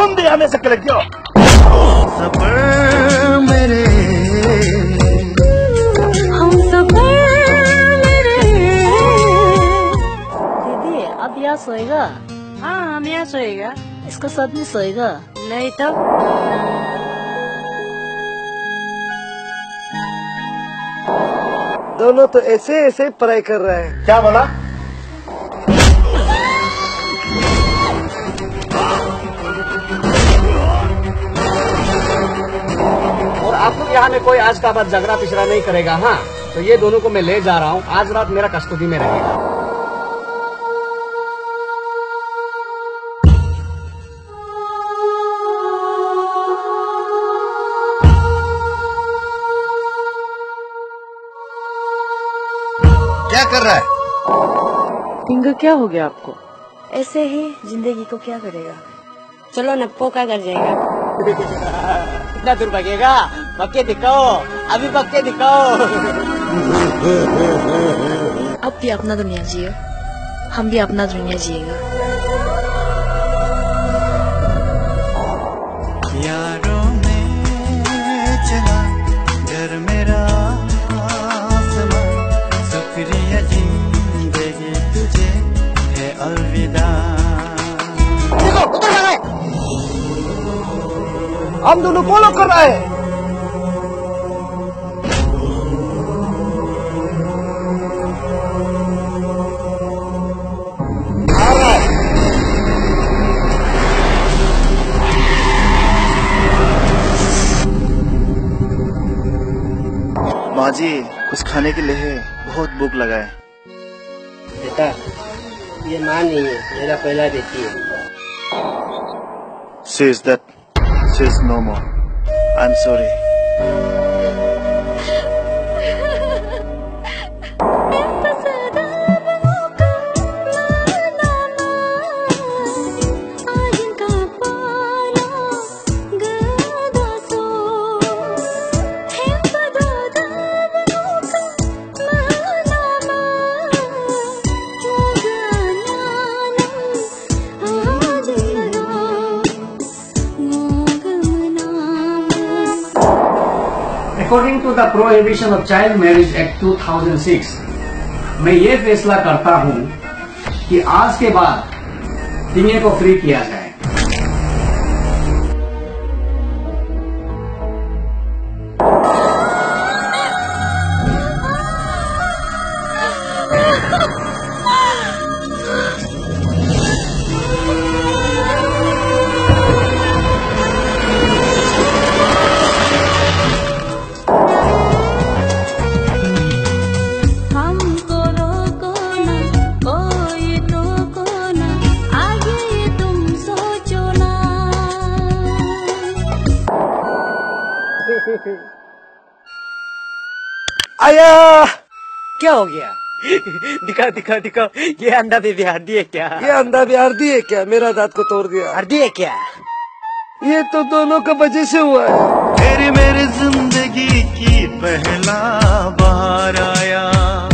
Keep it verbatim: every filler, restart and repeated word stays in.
¿Dónde han ese que le dio? मेरे हम सफर मेरे। दीदी अब यहाँ सोएगा? हाँ हम यहाँ सोएगा। इसका साथ में सोएगा? नहीं तो दोनों तो ऐसे ऐसे पढ़ाई कर रहे हैं। क्या बोला? और आप लोग यहाँ में कोई आज का बाद झगड़ा पिछड़ा नहीं करेगा। हाँ तो ये दोनों को मैं ले जा रहा हूँ, आज रात मेरा कस्टडी में रहेगा। क्या कर रहा है? फिंगर क्या हो गया आपको? ऐसे ही जिंदगी को क्या करेगा। चलो न पोका कर जाएगा। कितना दूर भागेगा? पक्के दिखाओ, अभी पक्के दिखाओ। अब भी अपना दुनिया जियो, हम भी अपना दुनिया जिएगा। यारों में चला घर मेरा आसमां, शुक्रिया जिंदगी तुझे है अलविदा। देखो उधर जा रहा है, हम दोनों फॉलो कर रहे हैं। माँ जी कुछ खाने के लिए है, बहुत भूख लगा है। बेटा ये माँ नहीं है, मेरा पहला बेटी है। Says that says no more. I'm sorry. According to the Prohibition of Child Marriage Act two thousand six, मैं ये फैसला करता हूँ कि आज के बाद टीने को फ्री किया जाए। आया क्या हो गया? दिखा दिखा दिखा, ये अंडा बेबी हड्डी है क्या? ये अंडा भी हड्डी है क्या? मेरा दांत को तोड़ दिया। हड्डी है क्या? ये तो दोनों का वजह से हुआ है। तेरी मेरी जिंदगी की पहला बार आया।